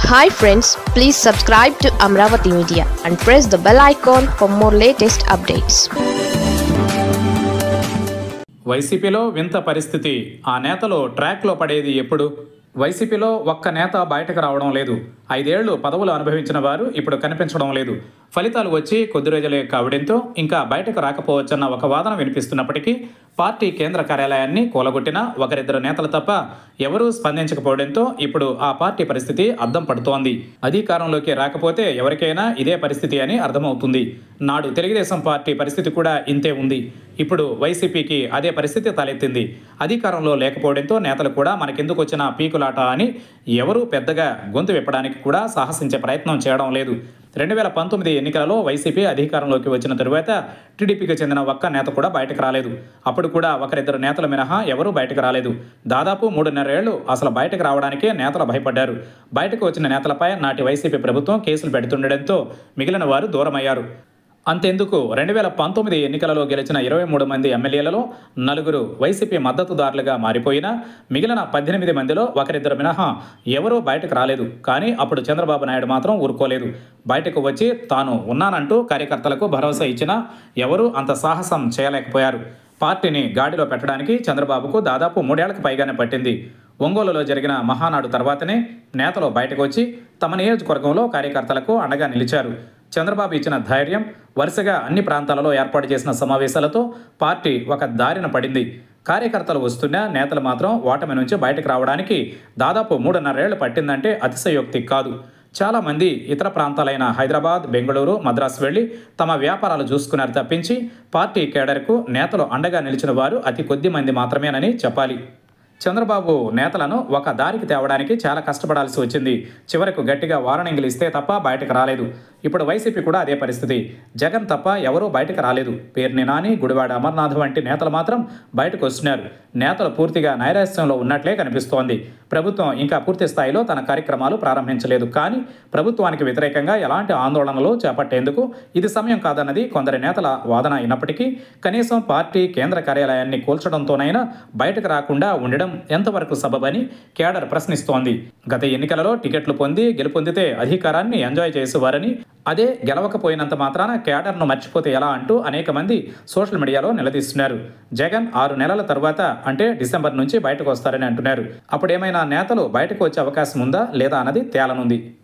Hi friends, please subscribe to Amravati Media and press the bell icon for more latest updates. వైసీపీలో వింత పరిస్థితి. ఆ నేతలు ట్రాక్లో పడేది ఎప్పుడు? వైసీపీలో ఒక్క నేత బయటకు రావడం లేదు. 5 ఏళ్లు పదవులు అనుభవించిన వారు ఇప్పుడు కనిపించడం లేదు. ఫలితాలు వచ్చి కొద్ది రోజులే కావడంతో ఇంకా బయటకు రాకపోవచ్చన్న ఒక వాదన వినిపిస్తున్నప్పటికీ పార్టీ కేంద్ర కార్యాలయాన్ని కూలగొట్టిన ఒకరిద్దరు నేతలు తప్ప ఎవరూ స్పందించకపోవడంతో ఇప్పుడు ఆ పార్టీ పరిస్థితి అద్దం పడుతోంది. అధికారంలోకి రాకపోతే ఎవరికైనా ఇదే పరిస్థితి అని అర్థమవుతుంది. నాడు తెలుగుదేశం పార్టీ పరిస్థితి కూడా ఇంతే ఉంది. ఇప్పుడు వైసీపీకి అదే పరిస్థితి తలెత్తింది. అధికారంలో లేకపోవడంతో నేతలు కూడా మనకెందుకు వచ్చిన పీకులాట అని ఎవరూ పెద్దగా గొంతు విప్పడానికి కూడా సాహసించే ప్రయత్నం చేయడం లేదు. 2019 ఎన్నికలలో వైసీపీ అధికారంలోకి వచ్చిన తరువాత టీడీపీకి చెందిన ఒక్క నేత కూడా బయటకు రాలేదు. అప్పుడు కూడా ఒకరిద్దరు నేతలు మినహా ఎవరూ బయటకు రాలేదు. దాదాపు 3.5 ఏళ్లు అసలు బయటకు రావడానికే నేతలు భయపడ్డారు. బయటకు వచ్చిన నేతలపై నాటి వైసీపీ ప్రభుత్వం కేసులు పెడుతుండడంతో మిగిలిన వారు దూరమయ్యారు. అంతెందుకు 2019 ఎన్నికలలో గెలిచిన 23 మంది ఎమ్మెల్యేలలో 4 వైసీపీ మద్దతుదారులుగా మారిపోయినా మిగిలిన 18 మందిలో ఒకరిద్దరు మినహా ఎవరూ బయటకు రాలేదు. కానీ అప్పుడు చంద్రబాబు నాయుడు మాత్రం ఊరుకోలేదు. బయటకు వచ్చి తాను ఉన్నానంటూ కార్యకర్తలకు భరోసా ఇచ్చినా ఎవరూ అంత సాహసం చేయలేకపోయారు. పార్టీని గాడిలో పెట్టడానికి చంద్రబాబుకు దాదాపు 3 ఏళ్లకు పైగానే పట్టింది. ఒంగోలులో జరిగిన మహానాడు తర్వాతనే నేతలు బయటకు వచ్చి తమ నియోజకవర్గంలో కార్యకర్తలకు అండగా నిలిచారు. చంద్రబాబు ఇచ్చిన ధైర్యం, వరుసగా అన్ని ప్రాంతాలలో ఏర్పాటు చేసిన సమావేశాలతో పార్టీ ఒక దారిన పడింది. కార్యకర్తలు వస్తున్నా నేతలు మాత్రం ఓటమి నుంచి బయటకు రావడానికి దాదాపు 3.5 ఏళ్లు పట్టిందంటే అతిశయోక్తి కాదు. చాలామంది ఇతర ప్రాంతాలైన హైదరాబాద్, బెంగళూరు, మద్రాసు వెళ్లి తమ వ్యాపారాలు చూసుకున్నారు తప్పించి పార్టీ కేడర్కు నేతలు అండగా నిలిచిన వారు అతి కొద్ది మంది మాత్రమేనని చెప్పాలి. చంద్రబాబు నేతలను ఒక దారికి తేవడానికి చాలా కష్టపడాల్సి వచ్చింది. చివరకు గట్టిగా వార్నింగ్లు ఇస్తే తప్ప బయటకు రాలేదు. ఇప్పుడు వైసీపీ కూడా అదే పరిస్థితి. జగన్ తప్ప ఎవరూ బయటకు రాలేదు. పేర్ని నాని, గుడివాడ అమర్నాథ్ వంటి నేతలు మాత్రం బయటకు వస్తున్నారు. నేతలు పూర్తిగా నైరాశ్యంలో ఉన్నట్లే కనిపిస్తోంది. ప్రభుత్వం ఇంకా పూర్తి స్థాయిలో తన కార్యక్రమాలు ప్రారంభించలేదు. కానీ ప్రభుత్వానికి వ్యతిరేకంగా ఎలాంటి ఆందోళనలు చేపట్టేందుకు ఇది సమయం కాదన్నది కొందరి నేతల వాదన అయినప్పటికీ కనీసం పార్టీ కేంద్ర కార్యాలయాన్ని కూల్చడంతోనైనా బయటకు రాకుండా ఉండడం ఎంతవరకు సబబని కేడర్ ప్రశ్నిస్తోంది. గత ఎన్నికలలో టికెట్లు పొంది గెలుపొందితే అధికారాన్ని ఎంజాయ్ చేసేవారని, అదే గెలవకపోయినంత మాత్రాన కేడర్ను మర్చిపోతే ఎలా అంటూ అనేక మంది సోషల్ మీడియాలో నిలదీస్తున్నారు. జగన్ 6 నెలల తరువాత అంటే డిసెంబర్ నుంచి బయటకు వస్తారని అంటున్నారు. అప్పుడేమైనా నేతలు బయటకు వచ్చే అవకాశం ఉందా లేదా అన్నది తేలనుంది.